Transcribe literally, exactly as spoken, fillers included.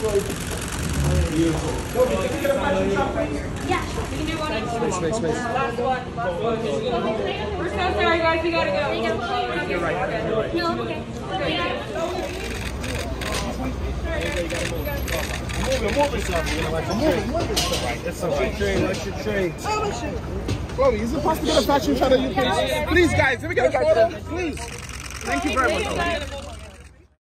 Beautiful. Can we get a fashion shot, please? Yeah, we can do one each. Space, space, space. Last one. We're so sorry, guys. We gotta go. You're right. You're right. No, okay. I'm moving, moving something. I'm moving, moving something. Right. It's all right. Train, that's your train. Oh, that's your Chloe, is it possible to get a fashion shot of you, please? Please, guys, let me get a photo. Please. Thank you very much.